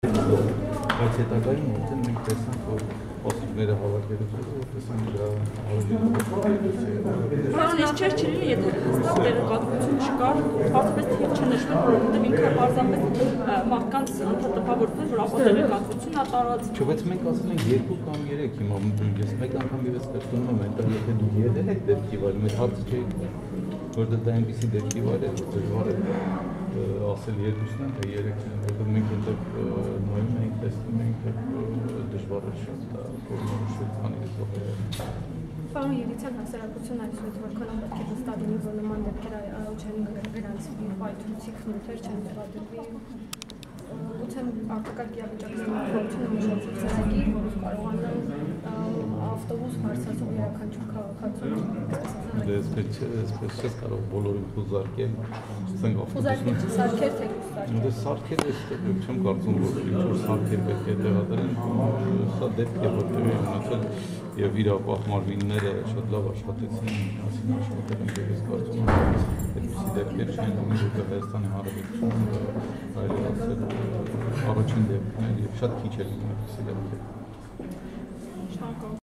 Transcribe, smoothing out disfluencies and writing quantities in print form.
Բայց հետագայում արդեն մենք տեսանք, որ ոստիկները հավաքելուց հետո տեսանք դրա Պարոն, ես չէր չլինի, եթե հստակ տեղեկատվություն չկար, պարզապես թիվ չնշվեր, որովհետև ինքը պարզապես մարդկանց տպավորվեց, որ ապատեղեկատվությունն է տարածվում։ Չէ, բայց մենք ասել ենք 2 կամ 3, հիմա ես մեկ անգամ ես կրկնում եմ, այնտեղ եթե դուք եղել եք դեպքի վայրում, այդ հարցը չէի որտեղ դա այնպիսի դեպքի վայր է, դժվար է ասել 2-ն են, թե 3-ն են, որտեղ մենք այնտեղ նայում ենք, տեսնում ենք, դժվար է շատ դա որոշել, քանի Պարոն Ելիցյան հասարակությունն այսօր որքան պետք է վստահ լինի, որ նման դեպքեր չեն գրանցվի, պայթուցիկ նյութեր չեն մեղադրվի, գուցե արտակարգ իրավիճակների փոխությունը մշակել ծրագիր, որով կարողանան ավտոբուս հարցածող յուրաքանչյուր քաղաքացու Այսպես չես կարող բոլորին խուզարկել, ասենք ավտոբուսում սարքեր թե սարքեր չեմ կարծում, որ ինչ-որ սարքեր պետք է տեղադրեն, սա դեպք է, որտեղ ունեցել եւ իր ապահովարինները շատ լավ աշխատեցին, ասին աշխատել են եւ ես կարծում եմ, այդպիսի դեպքեր չեն լինի, որտեղ Հայաստանի Հանրապետությունում այլ ասել առաջին դեպքն է եւ շատ քիչ է լինում այդպիսի դեպքեր։